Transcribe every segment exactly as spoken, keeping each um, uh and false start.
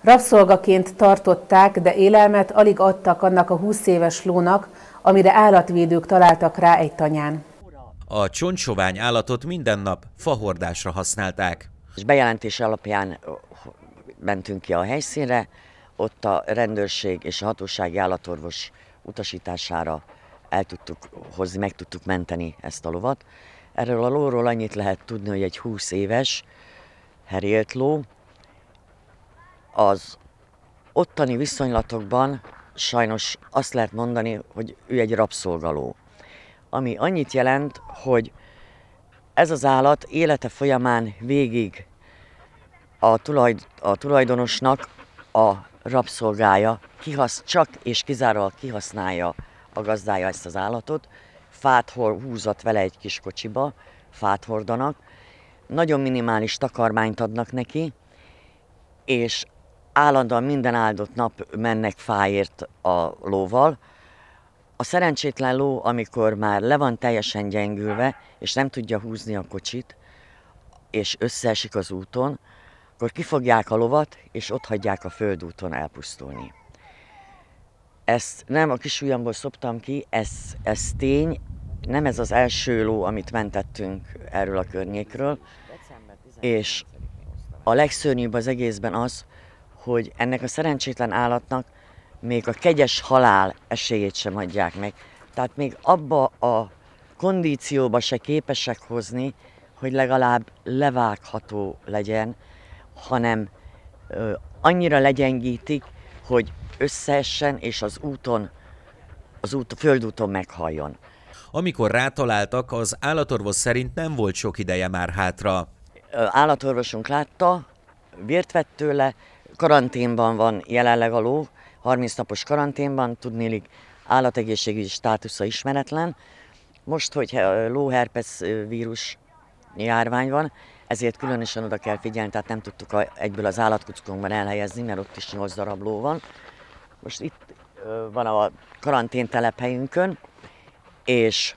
Rabszolgaként tartották, de élelmet alig adtak annak a húsz éves lónak, amire állatvédők találtak rá egy tanyán. A csontsovány állatot minden nap fahordásra használták. És bejelentés alapján mentünk ki a helyszínre, ott a rendőrség és a hatósági állatorvos utasítására el tudtuk hozni, meg tudtuk menteni ezt a lovat. Erről a lóról annyit lehet tudni, hogy egy húsz éves herélt ló. Az ottani viszonylatokban sajnos azt lehet mondani, hogy ő egy rabszolgaló. Ami annyit jelent, hogy ez az állat élete folyamán végig a, tulajd, a tulajdonosnak a rabszolgája, kihasz, csak és kizárólag kihasználja a gazdája ezt az állatot, fát húzott vele egy kis kocsiba, fát hordanak, nagyon minimális takarmányt adnak neki, és állandóan minden áldott nap mennek fáért a lóval. A szerencsétlen ló, amikor már le van teljesen gyengülve, és nem tudja húzni a kocsit, és összeesik az úton, akkor kifogják a lovat, és ott hagyják a földúton elpusztulni. Ezt nem a kisujjamból szoptam ki, ez, ez tény, nem ez az első ló, amit mentettünk erről a környékről, és a legszörnyűbb az egészben az, hogy ennek a szerencsétlen állatnak még a kegyes halál esélyét sem adják meg. Tehát még abba a kondícióba se képesek hozni, hogy legalább levágható legyen, hanem ö, annyira legyengítik, hogy összeessen és az úton, az út, a földúton meghalljon. Amikor rátaláltak, az állatorvos szerint nem volt sok ideje már hátra. Állatorvosunk látta, vért vett tőle, karanténban van jelenleg a ló, harminc napos karanténban, tudniillik állategészségügyi státusza ismeretlen. Most, hogy lóherpes vírus járvány van, ezért különösen oda kell figyelni, tehát nem tudtuk egyből az állatkockunkban elhelyezni, mert ott is nyolc darab ló van. Most itt van a karantén telephelyünkön, és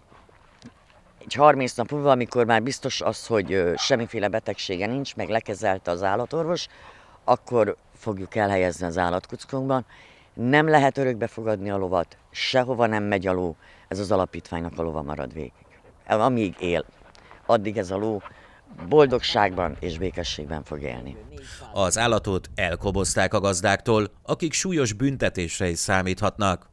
egy harminc nap múlva, amikor már biztos az, hogy semmiféle betegsége nincs, meg lekezelte az állatorvos, akkor fogjuk elhelyezni az állatkockunkban. Nem lehet örökbe fogadni a lovat, sehova nem megy a ló, ez az alapítványnak a lova marad végig. Amíg él, addig ez a ló boldogságban és békességben fog élni. Az állatot elkobozták a gazdáktól, akik súlyos büntetésre is számíthatnak.